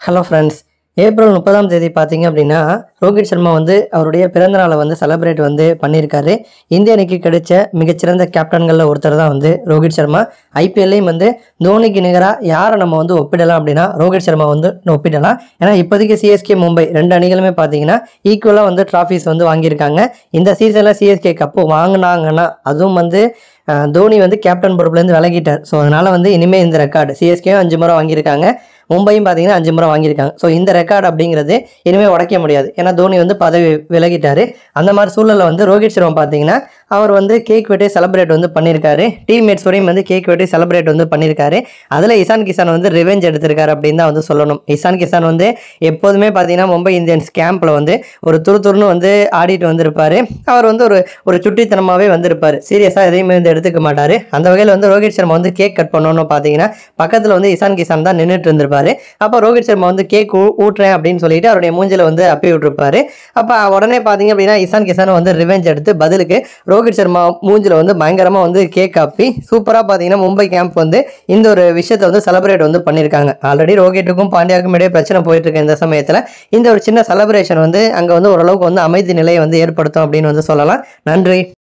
Hello friends, April 30ஆம் தேதி பார்த்தீங்க அப்படின்னா, ரோஹித் சர்மா வந்து அவருடைய பிறந்த நாளை வந்து செலிப்ரேட் வந்து பண்ணியிருக்காரு. இந்திய அணிக்கு கிடைச்ச மிகச்சிறந்த கேப்டன்களில் ஒருத்தர் தான் வந்து ரோஹித் சர்மா. ஐபிஎல்லையும் வந்து தோனிக்கு நிகராக யாரை நம்ம வந்து ஒப்பிடலாம் அப்படின்னா ரோஹித் சர்மா வந்து ஒப்பிடலாம். ஏன்னா இப்போதைக்கு சிஎஸ்கே மும்பை 2 அணிகளுமே பார்த்தீங்கன்னா ஈக்குவலாக வந்து ட்ராஃபீஸ் வந்து வாங்கியிருக்காங்க. இந்த சீசனில் சிஎஸ்கே கப்பு வாங்கினாங்கன்னா அதுவும் வந்து தோனி வந்து கேப்டன் பொறுப்புலேருந்து விலகிட்டார். ஸோ அதனால் வந்து இனிமேல் இந்த ரெக்கார்டு சிஎஸ்கேயும் 5 முறை வாங்கியிருக்காங்க, மும்பையும் பார்த்தீங்கன்னா 5 முறை வாங்கியிருக்காங்க. ஸோ இந்த ரெக்கார்டு அப்படிங்கிறது இனிமேல் உடைக்க முடியாது. ஏன்னா தோனி வந்து பதவி விலகிட்டார். அந்த மாதிரி சூழலில் வந்து ரோஹித் சர்மா பார்த்தீங்கன்னா அவர் வந்து கேக் வெட்டி செலிப்ரேட் வந்து பண்ணியிருக்காரு. டீம்மேட்ஸ் வரையும் வந்து கேக் வெட்டி செலிப்ரேட் வந்து பண்ணியிருக்காரு. அதில் இசான் கிசான் வந்து ரிவெஞ்ச் எடுத்திருக்காரு அப்படின்னு தான் வந்து சொல்லணும். இசான் கிசான் வந்து எப்போதுமே பார்த்தீங்கன்னா மும்பை இந்தியன்ஸ் கேம்பில் வந்து ஒரு துருன்னு வந்து ஆடிட்டு வந்திருப்பார். அவர் வந்து ஒரு சுட்டித்தனமாகவே வந்திருப்பார். சீரியஸாக எதையுமே வந்து எடுத்துக்க மாட்டார். அந்த வகையில் வந்து ரோஹித் சர்மா வந்து கேக் கட் பண்ணணும்னு பார்த்தீங்கன்னா பக்கத்தில் வந்து இசான் கிசான் தான் நின்றுட்டு இருந்திருப்பாரு. அப்போ ரோஹித் சர்மா வந்து கேக் ஊட்டுறேன் அப்படின்னு சொல்லிட்டு அவருடைய மூஞ்சில வந்து அப்பி விட்டுருப்பாரு. அப்போ உடனே பார்த்தீங்க அப்படின்னா இசான் கிசான் வந்து ரிவெஞ்ச் எடுத்து பதிலுக்கு ரோஹித் சர்மா மூஞ்சில வந்து பயங்கரமாக வந்து கேக் அப்பி சூப்பராக பார்த்தீங்கன்னா மும்பை கேம்ப் வந்து இந்த ஒரு விஷயத்தை வந்து செலிப்ரேட் வந்து பண்ணியிருக்காங்க. ஆல்ரெடி ரோஹிட்டுக்கும் பாண்டியாவுக்கும் இடையே பிரச்சனை போயிட்டு இருக்கு. இந்த சமயத்தில் இந்த ஒரு சின்ன செலிப்ரேஷன் வந்து அங்கே வந்து ஓரளவுக்கு வந்து அமைதி நிலையை வந்து ஏற்படுத்தும் அப்படின்னு வந்து சொல்லலாம். நன்றி.